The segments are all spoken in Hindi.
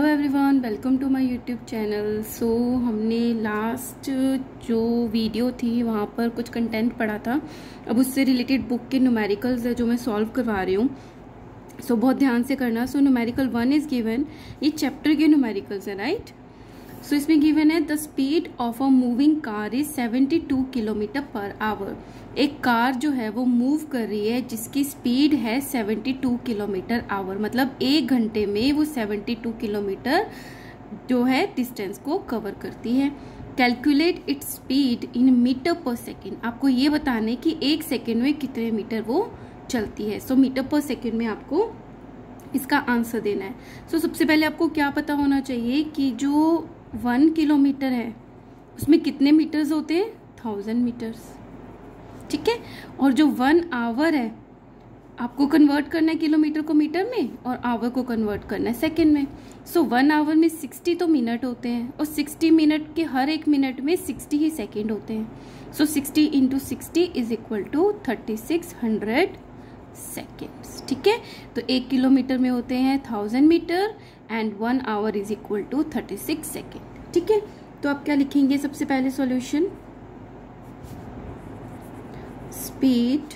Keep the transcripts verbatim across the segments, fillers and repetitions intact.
Hello everyone, welcome to my YouTube channel. So हमने लास्ट जो वीडियो थी वहाँ पर कुछ कंटेंट पढ़ा था। अब उससे रिलेटेड बुक के न्यूमेरिकल्स है जो मैं सॉल्व करवा रही हूँ। सो so, बहुत ध्यान से करना। So numerical one is given, ये चैप्टर के न्यूमेरिकल्स है, राइट। सो इसमें गिवन है the speed of a moving car is seventy two kilometre per hour. एक कार जो है वो मूव कर रही है जिसकी स्पीड है सेवेंटी टू किलोमीटर आवर, मतलब एक घंटे में वो सेवेंटी टू किलोमीटर जो है डिस्टेंस को कवर करती है। Calculate its speed in metre per second. आपको ये बताने कि एक सेकेंड में कितने मीटर वो चलती है। सो मीटर पर सेकेंड में आपको इसका आंसर देना है। सो so, सबसे पहले आपको क्या पता होना चाहिए कि जो वन किलोमीटर है उसमें कितने मीटर्स होते हैं, थाउजेंड मीटर्स, ठीक है। और जो वन आवर है आपको कन्वर्ट करना है किलोमीटर को मीटर में और आवर को कन्वर्ट करना है सेकंड में। सो वन आवर में सिक्सटी तो मिनट होते हैं और सिक्सटी मिनट के हर एक मिनट में सिक्सटी ही सेकंड होते हैं। So sixty into sixty is equal to thirty six hundred seconds, ठीक है। तो एक किलोमीटर में होते हैं thousand metre and one hour is equal to thirty six second, ठीक है। तो आप क्या लिखेंगे सबसे पहले solution, speed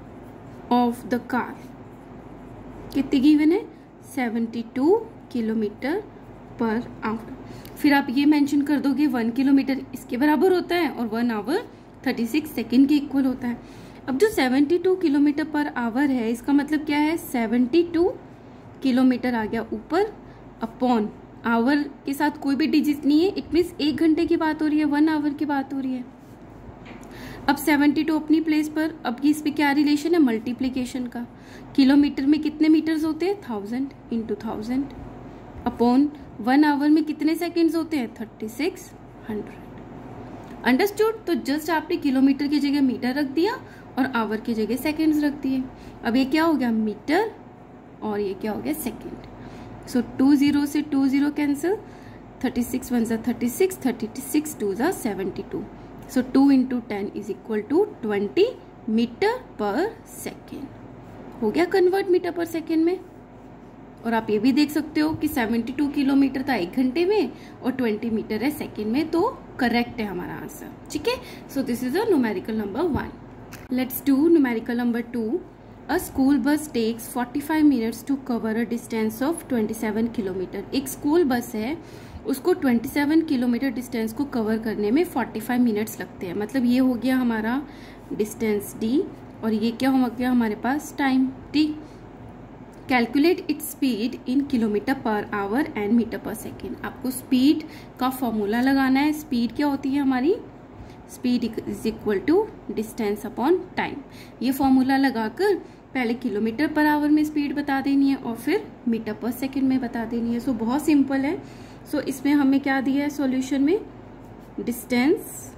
of the car कितनी गिवन है, seventy two kilometre per hour. फिर आप ये मेंशन कर दोगे वन किलोमीटर इसके बराबर होता है और one hour thirty six second के इक्वल होता है। अब जो seventy two kilometre per hour है इसका मतलब क्या है, सेवेंटी टू किलोमीटर आ गया ऊपर अपॉन आवर के साथ कोई भी डिजिट नहीं है, इट मीन्स एक घंटे की बात हो रही है, वन आवर की बात हो रही है। अब सेवेंटी टू अपनी प्लेस पर, अब इस पे क्या रिलेशन है, मल्टीप्लीकेशन का। किलोमीटर में कितने मीटर्स होते हैं, thousand into thousand upon one hour में कितने सेकेंड्स होते हैं, थर्टी सिक्स हंड्रेड। अंडरस्टूड। तो जस्ट आपने किलोमीटर की जगह मीटर रख दिया और आवर की जगह सेकेंड्स रख दिए। अब ये क्या हो गया, मीटर, और ये क्या हो गया, सेकेंड। सो टू जीरो से two zero cancel, thirty six one ज़ा thirty six, thirty six two ज़ा seventy two. So two into ten is equal to twenty metre per second. हो गया कन्वर्ट मीटर पर सेकेंड में। और आप ये भी देख सकते हो कि सेवेंटी टू किलोमीटर था एक घंटे में और ट्वेंटी मीटर है सेकेंड में, तो करेक्ट है हमारा आंसर, ठीक है। So this is a numerical number one. Let's do numerical number two. A school bus takes forty-five minutes to cover a distance of twenty-seven kilometre. एक स्कूल बस है, उसको सत्ताईस किलोमीटर डिस्टेंस को कवर करने में पैंतालीस मिनट्स लगते हैं। मतलब ये हो गया हमारा डिस्टेंस d और ये क्या हो गया हमारे पास time t। Calculate its speed in kilometre per hour and metre per second. आपको स्पीड का फॉर्मूला लगाना है। स्पीड क्या होती है हमारी, speed is equal to distance upon time. ये फॉर्मूला लगाकर पहले किलोमीटर पर आवर में स्पीड बता देनी है और फिर मीटर पर सेकंड में बता देनी है। सो so, बहुत सिंपल है। सो so, इसमें हमें क्या दिया है सॉल्यूशन में, डिस्टेंस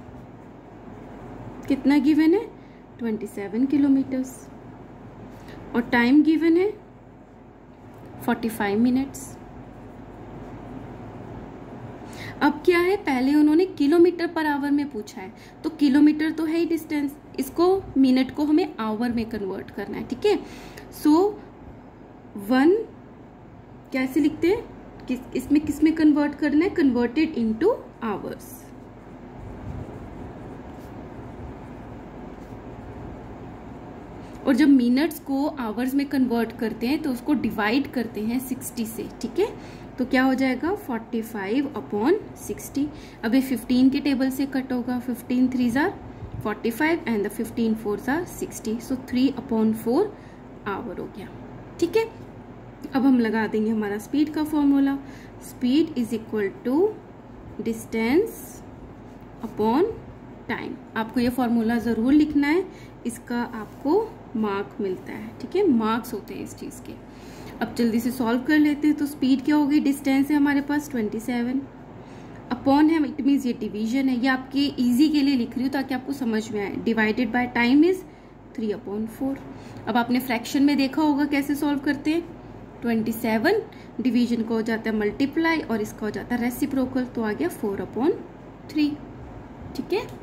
कितना गिवन है, सत्ताईस किलोमीटर्स और टाइम गिवन है पैंतालीस मिनट्स। अब क्या है, पहले उन्होंने किलोमीटर पर आवर में पूछा है, तो किलोमीटर तो है ही डिस्टेंस, इसको मिनट को हमें आवर में कन्वर्ट करना है, ठीक है। सो वन कैसे लिखते हैं, किस इसमें किस में कन्वर्ट करना है, कन्वर्टेड इनटू आवर्स। और जब मिनट्स को आवर्स में कन्वर्ट करते हैं तो उसको डिवाइड करते हैं सिक्सटी से, ठीक है। तो क्या हो जाएगा, फोर्टी फाइव अपॉन सिक्सटी। अब ये फिफ्टीन के टेबल से कट होगा, फिफ्टीन थ्री जार forty five and the fifteen four जार sixty. So three upon four hour हो गया, ठीक है। अब हम लगा देंगे हमारा स्पीड का formula. Speed is equal to distance upon time. आपको ये फॉर्मूला जरूर लिखना है, इसका आपको मार्क मिलता है, ठीक है, मार्क्स होते हैं इस चीज के। अब जल्दी से सॉल्व कर लेते हैं। तो स्पीड क्या होगी, डिस्टेंस है हमारे पास सत्ताईस अपॉन है, इट मीन्स ये डिवीजन है, ये आपके इजी के लिए लिख रही हूँ ताकि आपको समझ में आए। Divided by time is three upon four. अब आपने फ्रैक्शन में देखा होगा कैसे सॉल्व करते हैं, सत्ताईस डिवीजन को हो जाता है मल्टीप्लाई और इसका हो जाता है रेसिप्रोकल, तो आ गया फोर अपॉन थ्री, ठीक है।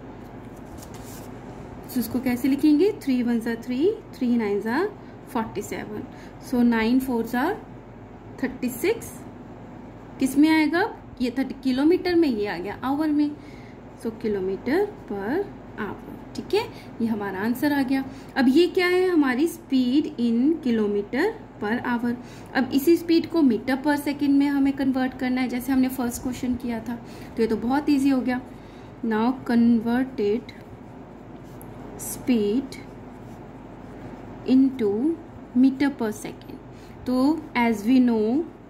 तो इसको कैसे लिखेंगे, थ्री वन ज़ा थ्री, थ्री नाइन ज़ा forty seven, so nine four ज़ा थर्टी सिक्स किस में आएगा? ये थर्टी किलोमीटर में, ये आ गया आवर में। सो किलोमीटर पर आवर, ठीक है, ये हमारा आंसर आ गया। अब ये क्या है? हमारी speed in kilometre per hour. अब इसी स्पीड को मीटर पर सेकंड में हमें कन्वर्ट करना है, जैसे हमने फर्स्ट क्वेश्चन किया था। तो ये तो बहुत इजी हो गया। Now converted speed into metre per second. तो एज वी नो,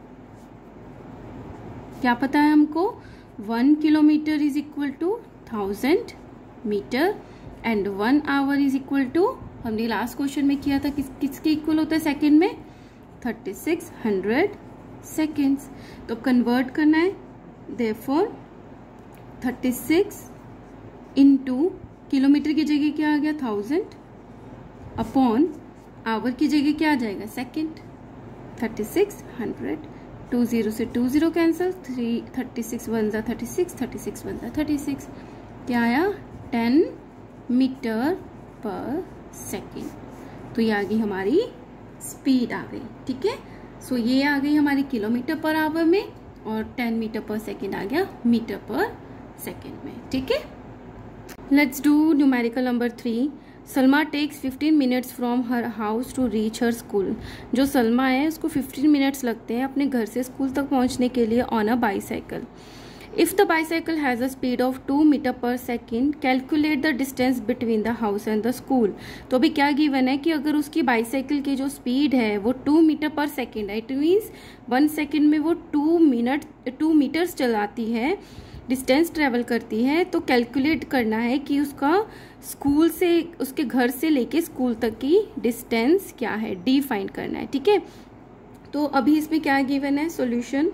क्या पता है हमको? One kilometre is equal to thousand metre and one hour is equal to, हमने लास्ट क्वेश्चन में किया था, किस किसके इक्वल होता है सेकंड में? Thirty six hundred seconds. तो कन्वर्ट करना है, therefore thirty six into kilometre की जगह क्या आ गया? थाउजेंड अपॉन आवर की जगह क्या आ जाएगा? Second. Thirty six hundred, two zero से two zero cancel, three thirty six one जा thirty six, thirty six one जा थर्टी सिक्स, क्या आया? Ten metre per second. तो ये आ गई हमारी स्पीड आ गई, ठीक है। सो ये आ गई हमारी किलोमीटर पर आवर में और टेन मीटर पर सेकेंड आ गया मीटर पर सेकेंड में, ठीक है। Let's do numerical number three. Salma takes fifteen minutes from her house to reach her school. जो सलमा है उसको फिफ्टीन मिनट्स लगते हैं अपने घर से स्कूल तक पहुंचने के लिए on a bicycle. If the bicycle has a speed of two metre per second, calculate the distance between the house and the school. तो अभी क्या गिवन है कि अगर उसकी बाईसाइकिल की जो स्पीड है वो टू मीटर पर सेकेंड है, इट मीन्स वन सेकेंड में वो टू मिनट टू मीटर्स चलाती है, डिस्टेंस ट्रेवल करती है। तो कैलकुलेट करना है कि उसका स्कूल से, उसके घर से लेके स्कूल तक की डिस्टेंस क्या है, डी फाइंड करना है, ठीक है। तो अभी इसमें क्या गिवन है? सॉल्यूशन,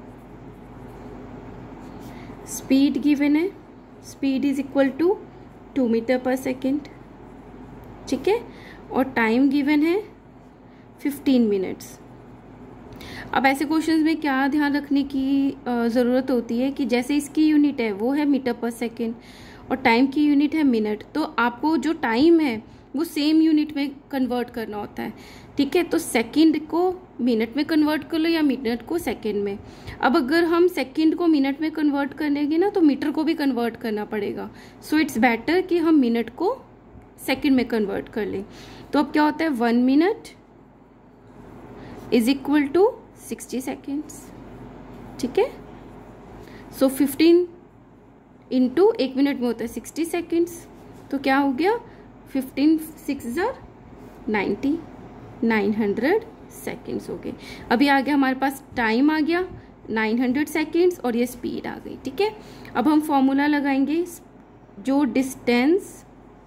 स्पीड गिवन है, speed is equal to two metre per second, ठीक है, और टाइम गिवन है फिफ्टीन मिनट्स। अब ऐसे क्वेश्चंस में क्या ध्यान रखने की ज़रूरत होती है कि जैसे इसकी यूनिट है वो है मीटर पर सेकेंड और टाइम की यूनिट है मिनट, तो आपको जो टाइम है वो सेम यूनिट में कन्वर्ट करना होता है, ठीक है। तो सेकंड को मिनट में कन्वर्ट कर लो या मिनट को सेकंड में। अब अगर हम सेकंड को मिनट में कन्वर्ट करेंगे ना तो मीटर को भी कन्वर्ट करना पड़ेगा। सो इट्स बेटर कि हम मिनट को सेकंड में कन्वर्ट कर लें। तो अब क्या होता है? One minute is equal to sixty seconds, ठीक है। सो फिफ्टीन इंटू एक मिनट में होता है सिक्सटी सेकेंड्स, तो क्या हो गया? फिफ्टीन सिक्स जार नाइन्टी, नाइन हंड्रेड सेकेंड्स हो गए। अभी आ गया हमारे पास टाइम आ गया नाइन हंड्रेड सेकेंड्स और ये स्पीड आ गई, ठीक है। अब हम फॉर्मूला लगाएंगे, जो डिस्टेंस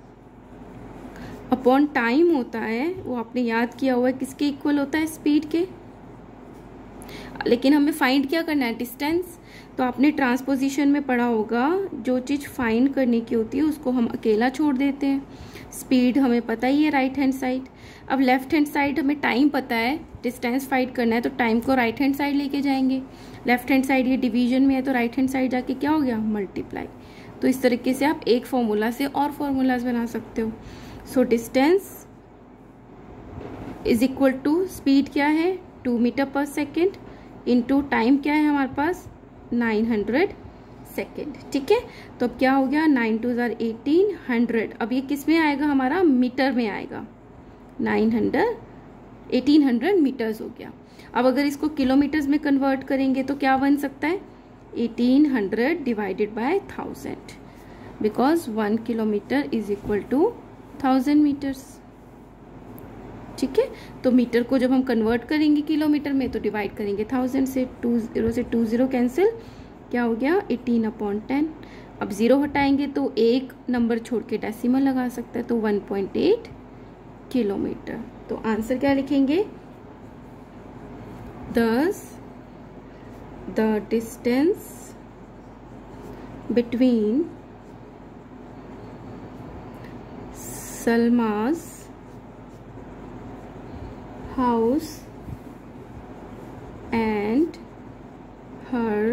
अपॉन टाइम होता है वो आपने याद किया हुआ है किसके इक्वल होता है? स्पीड के। लेकिन हमें फाइंड क्या करना है? डिस्टेंस। तो आपने ट्रांसपोजिशन में पढ़ा होगा, जो चीज फाइंड करने की होती है उसको हम अकेला छोड़ देते हैं। स्पीड हमें पता ही है राइट हैंड साइड। अब लेफ्ट हैंड साइड हमें टाइम पता है, डिस्टेंस फाइंड करना है तो टाइम को राइट हैंड साइड लेके जाएंगे। लेफ्ट हैंड साइड ये डिवीजन में है तो राइट हैंड साइड जाके क्या हो गया? मल्टीप्लाई। तो इस तरीके से आप एक फॉर्मूला से और फॉर्मूलाज बना सकते हो। So distance is equal to speed क्या है? Two metre per second into time क्या है हमारे पास? नाइन हंड्रेड सेकेंड, ठीक है। तो अब क्या हो गया? नाइन टू जार एटीन हंड्रेड। अब ये किस में आएगा? हमारा मीटर में आएगा। Nine hundred eighteen hundred metres हो गया। अब अगर इसको किलोमीटर्स में कन्वर्ट करेंगे तो क्या बन सकता है? Eighteen hundred divided by thousand, because one kilometre is equal to thousand metres, ठीक है। तो मीटर को जब हम कन्वर्ट करेंगे किलोमीटर में तो डिवाइड करेंगे थाउजेंड से, टू जीरो से टू जीरो कैंसिल, क्या हो गया? Eighteen upon ten. अब जीरो हटाएंगे तो एक नंबर छोड़ के डेसिमल लगा सकते हैं, तो वन पॉइंट एट किलोमीटर। तो आंसर क्या लिखेंगे? Thus the distance between Salma's house and her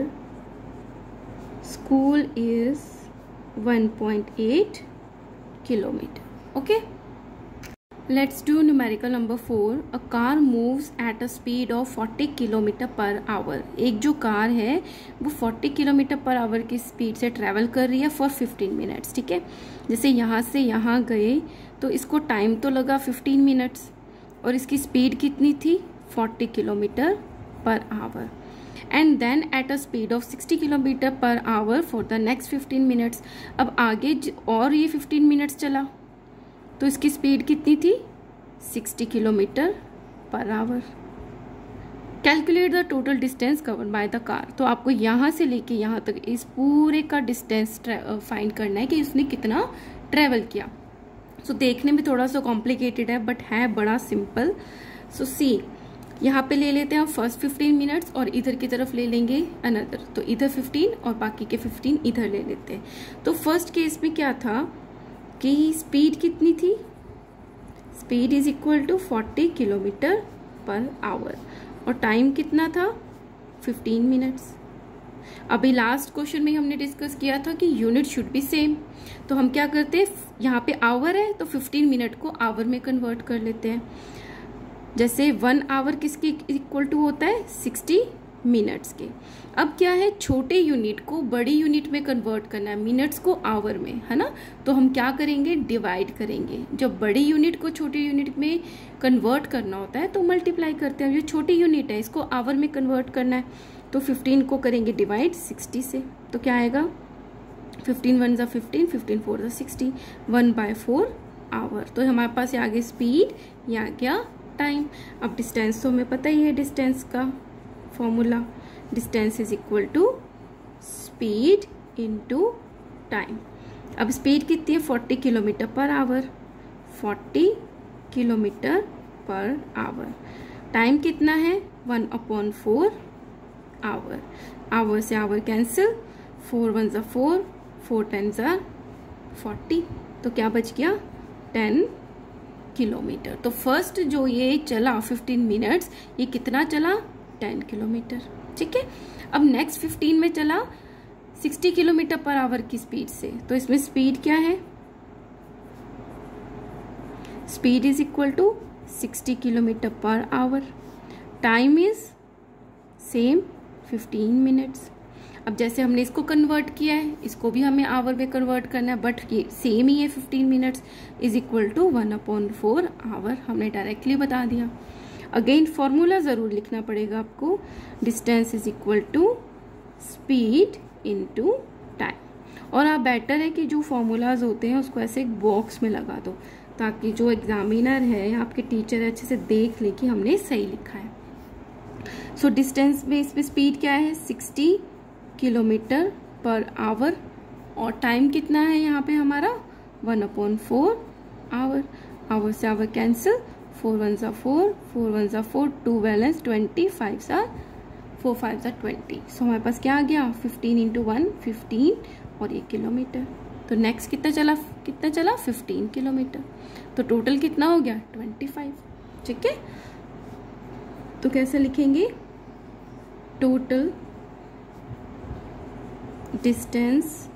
school is one point eight kilometer. Okay. Let's do numerical number four. A car moves at a speed of forty kilometre per hour. एक जो कार है वो forty किलोमीटर पर आवर की स्पीड से ट्रैवल कर रही है फॉर fifteen मिनट्स. ठीक है, जैसे यहाँ से यहाँ गए तो इसको टाइम तो लगा fifteen मिनट्स और इसकी स्पीड कितनी थी forty kilometre per hour. And then at a speed of sixty kilometre per hour for the next fifteen minutes. अब आगे और ये fifteen मिनट्स चला तो इसकी स्पीड कितनी थी sixty kilometre per hour. Calculate the total distance covered by the car. तो आपको यहाँ से लेके यहाँ तक इस पूरे का डिस्टेंस फाइंड करना है कि उसने कितना ट्रेवल किया. सो so, देखने में थोड़ा सा कॉम्प्लिकेटेड है बट है बड़ा सिंपल. सो सी यहाँ पे ले लेते हैं हम फर्स्ट fifteen मिनट्स और इधर की तरफ ले लेंगे अनदर. तो इधर fifteen और बाकी के fifteen इधर ले लेते हैं. तो फर्स्ट केस में क्या था कि स्पीड कितनी थी, speed is equal to forty kilometre per hour और टाइम कितना था fifteen मिनट्स. अभी लास्ट क्वेश्चन में हमने डिस्कस किया था कि यूनिट शुड बी सेम. तो हम क्या करते हैं, यहाँ पे आवर है तो fifteen मिनट को आवर में कन्वर्ट कर लेते हैं. जैसे वन आवर किसके इक्वल टू होता है sixty मिनट्स के. अब क्या है, छोटे यूनिट को बड़ी यूनिट में कन्वर्ट करना है, मिनट्स को आवर में, है ना. तो हम क्या करेंगे, डिवाइड करेंगे. जब बड़ी यूनिट को छोटे यूनिट में कन्वर्ट करना होता है तो मल्टीप्लाई करते हैं. जो छोटी यूनिट है इसको आवर में कन्वर्ट करना है तो fifteen को करेंगे डिवाइड sixty से. तो क्या आएगा, fifteen वन जा fifteen, fifteen फोर जा sixty, one by four hour. तो हमारे पास ये आगे स्पीड, ये आ गया टाइम. अब डिस्टेंस तो हमें पता ही है, डिस्टेंस का formula distance is equal to speed into time. अब स्पीड कितनी है forty kilometre per hour, forty kilometre per hour. Time कितना है one upon four hour. Hour से आवर कैंसिल, फोर वन जा फोर, फोर टेन जा forty. तो क्या बच गया ten किलोमीटर. तो फर्स्ट जो ये चला fifteen मिनट्स, ये कितना चला ten किलोमीटर. ठीक है, अब नेक्स्ट fifteen में चला sixty किलोमीटर पर आवर की स्पीड से. तो इसमें स्पीड क्या है, speed is equal to sixty kilometre per hour. Time is same fifteen minutes. अब जैसे हमने इसको कन्वर्ट किया है, इसको भी हमें आवर में कन्वर्ट करना है बट ये सेम ही है fifteen minutes is equal to one upon four hour. हमने डायरेक्टली बता दिया. अगेन फॉर्मूला जरूर लिखना पड़ेगा आपको. Distance is equal to speed into time. और आप बेटर है कि जो फॉर्मूलाज होते हैं उसको ऐसे एक बॉक्स में लगा दो ताकि जो एग्जामिनर है या आपके टीचर है अच्छे से देख ले कि हमने सही लिखा है. सो डिस्टेंस में इसमें स्पीड क्या है sixty किलोमीटर पर आवर और टाइम कितना है यहाँ पे हमारा one upon four hour. Hour से आवर कैंसिल, फोर वन जा फोर, फोर वन जा four, two balance twenty, five जा फोर, फाइव जा ट्वेंटी. सो हमारे पास क्या आ गया fifteen इंटू वन fifteen और एक किलोमीटर. तो नेक्स्ट कितना चला, कितना चला fifteen किलोमीटर. तो टोटल कितना हो गया twenty-five. ठीक है, तो कैसे लिखेंगे, total distance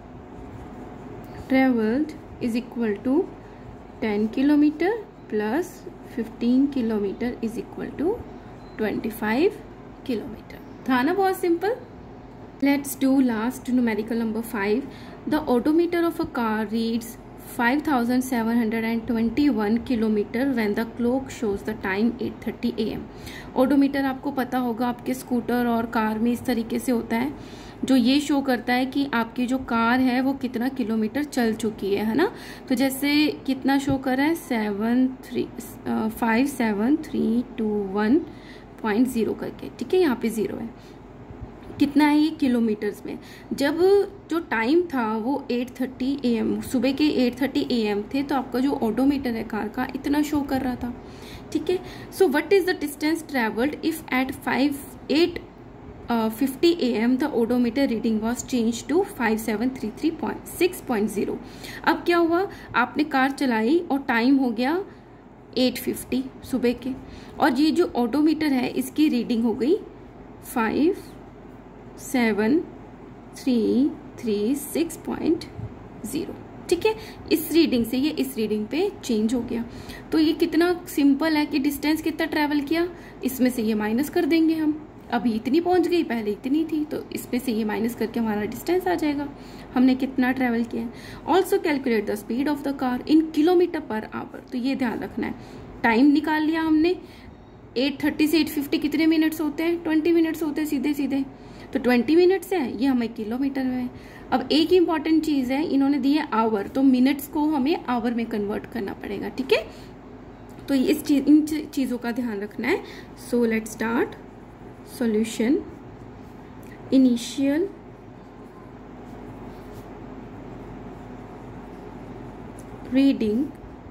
travelled is equal to ten kilometre plus fifteen kilometre is equal to twenty-five kilometre. था ना बहुत simple. Let's do last numerical number five. The odometer of a car reads five thousand seven hundred twenty-one kilometre when the clock shows the time eight thirty a m. Odometer आपको पता होगा आपके स्कूटर और कार में इस तरीके से होता है जो ये शो करता है कि आपकी जो कार है वो कितना किलोमीटर चल चुकी है, है ना. तो जैसे कितना शो कर रहा है seven three five seven three two one point zero करके. ठीक है, यहाँ पे जीरो है. कितना है ये किलोमीटर्स में. जब जो टाइम था वो eight thirty a m सुबह के eight thirty a m थे तो आपका जो ओडोमीटर है कार का इतना शो कर रहा था. ठीक है, so what is the distance travelled if at five eight fifty a m the odometer reading was change to five seven three three point six point zero. अब क्या हुआ, आपने कार चलाई और टाइम हो गया eight fifty सुबह के और ये जो ओडोमीटर है इसकी रीडिंग हो गई five seven three three six point zero. ठीक है, इस रीडिंग से ये इस रीडिंग पे चेंज हो गया। तो ये कितना सिंपल है कि डिस्टेंस कितना ट्रेवल किया, इसमें से ये माइनस कर देंगे हम। अभी इतनी पहुंच गई, पहले इतनी थी, तो इसमें से ये माइनस करके हमारा डिस्टेंस आ जाएगा, हमने कितना ट्रेवल किया है। Also calculate the speed of the car in kilometre per hour. तो ये ध्यान रखना है, टाइम निकाल लिया हमने, एट थर्टी से एट फिफ्टी कितने मिनट्स होते हैं, ट्वेंटी मिनट्स होते हैं सीधे सीधे, तो ट्वेंटी मिनट्स है, ये हमें किलोमीटर में है। अब एक इंपॉर्टेंट चीज है, इन्होंने दी है आवर, तो मिनट्स को हमें आवर में कन्वर्ट करना पड़ेगा, ठीक है। तो इस चीज इन चीजों का ध्यान रखना है। So let start solution. Initial reading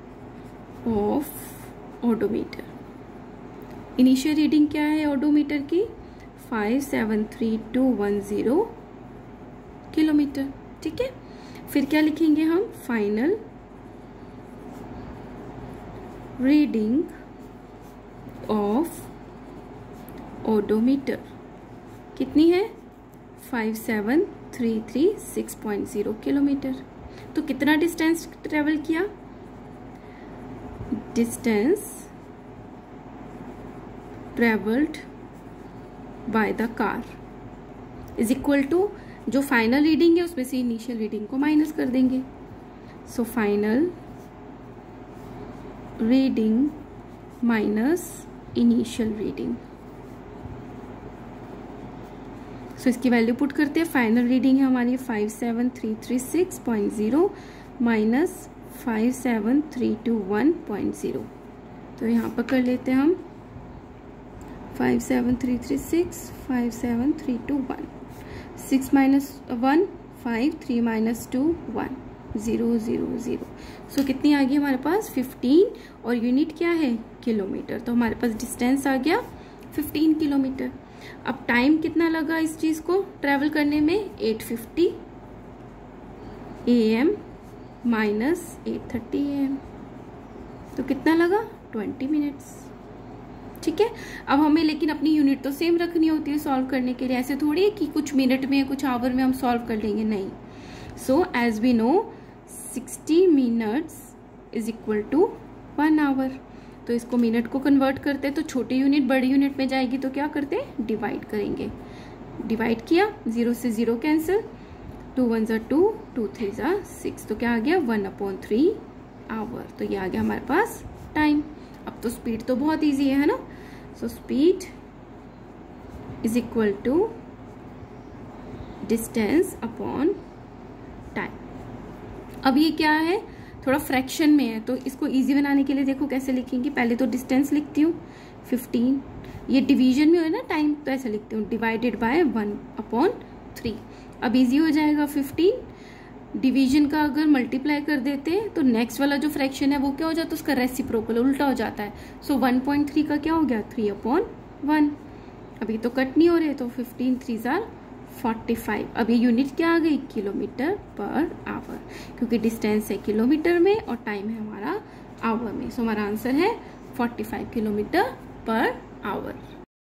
of odometer. Initial reading क्या है ओडोमीटर की, five seven three two one zero kilometre, ठीक है। फिर क्या लिखेंगे हम, फाइनल रीडिंग ऑफ ओडोमीटर कितनी है, five seven three three six point zero kilometre. तो कितना डिस्टेंस ट्रेवल किया, distance travelled by the car is equal to जो फाइनल रीडिंग है उसमें से इनिशियल रीडिंग को माइनस कर देंगे। So final reading minus initial reading. So इसकी वैल्यू पुट करते हैं, फाइनल रीडिंग है हमारी five seven three three six point zero minus five seven three two one point zero. तो यहाँ पर कर लेते हैं हम five seven three three six, five seven three two one, six minus one five, three minus two one, zero zero zero. So कितनी आ गई हमारे पास फिफ्टीन, और यूनिट क्या है, किलोमीटर। तो हमारे पास डिस्टेंस आ गया फिफ्टीन किलोमीटर। अब टाइम कितना लगा इस चीज को ट्रेवल करने में, eight fifty a m minus eight thirty a m, तो कितना लगा, ट्वेंटी मिनट्स, ठीक है। अब हमें लेकिन अपनी यूनिट तो सेम रखनी होती है सॉल्व करने के लिए, ऐसे थोड़ी है कि कुछ मिनट में कुछ आवर में हम सॉल्व कर लेंगे, नहीं। So as we know sixty minutes is equal to one hour. तो इसको मिनट को कन्वर्ट करते हैं, तो छोटी यूनिट बड़ी यूनिट में जाएगी तो क्या करते हैं, डिवाइड करेंगे। डिवाइड किया, जीरो से जीरो कैंसिल, टू वन ज़ा टू, टू थ्री ज़ा सिक्स, तो क्या आ गया, वन अपॉन थ्री आवर। तो ये आ गया हमारे पास टाइम। अब तो स्पीड तो बहुत इजी है, है ना। So speed is equal to distance upon time. अब ये क्या है, थोड़ा फ्रैक्शन में है, तो इसको इजी बनाने के लिए देखो कैसे लिखेंगे। पहले तो डिस्टेंस लिखती हूँ फिफ्टीन, ये डिवीजन में हो ना टाइम, तो ऐसे लिखती हूँ divided by one upon three. अब इजी हो जाएगा, फिफ्टीन डिवीजन का अगर मल्टीप्लाई कर देते हैं तो नेक्स्ट वाला जो फ्रैक्शन है वो क्या हो जाता है, उसका रेसिप्रोकल उल्टा हो जाता है। सो वन पॉइंट थ्री का क्या हो गया, थ्री अपॉन वन। अभी तो कट नहीं हो रहे, तो फिफ्टीन थ्री जार फोर्टी फाइव। अब ये यूनिट क्या आ गई, किलोमीटर पर आवर, क्योंकि डिस्टेंस है किलोमीटर में और टाइम है हमारा आवर में। सो हमारा आंसर है forty five kilometre per our.